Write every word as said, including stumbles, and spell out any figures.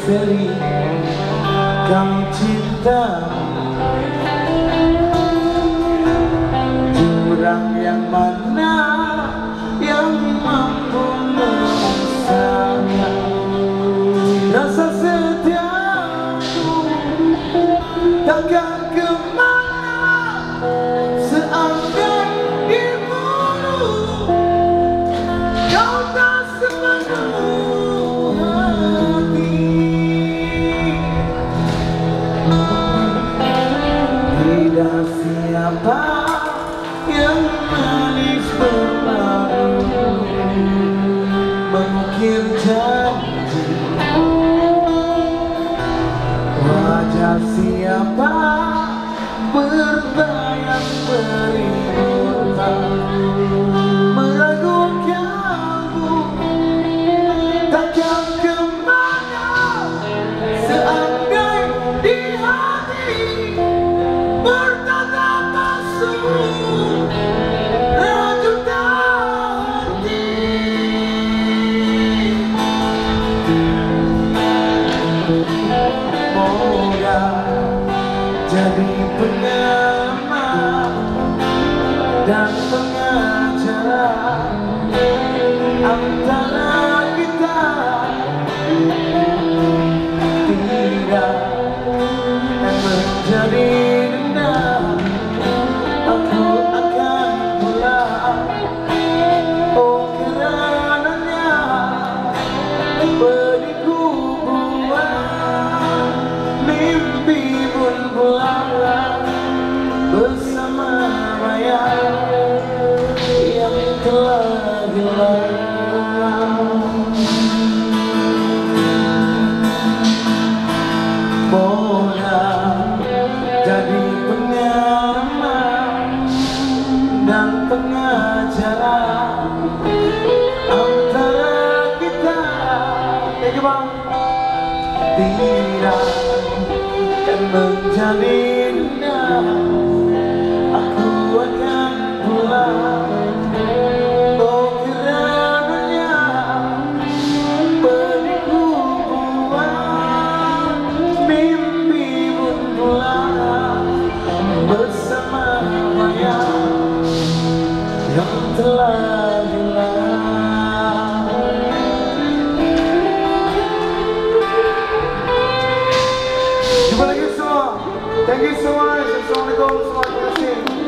misteri kamu cinta, jurang yang mana yang mampu merasakan rasa setiaku, takkan kemana seakan dibunuh kau tak sepenuh hati. Tidak siapa yang manis berlalu mengukir janji, wajah siapa berbayang beributan meragukanku, takkan kemana seandai di hati bertatap masuk rajutan hati. Moga jadi pengamat dan pengacara antara kita, tidak akan menjadi dendam. Aku akan pulang, oh karenanya beriku buat mimpi pun pulang bersama bayang yang telah hilang. Moga jadi pengamat dan pengacara antara kita, ya bang, tidak akan menjadi dendam. Aku akan pulang, oh karenanya beriku buat mimpi pun pulang bersama bayang yang telah hilang. Jumpa lagi semua. Thank you so much. Assalamualaikum. Terima kasih.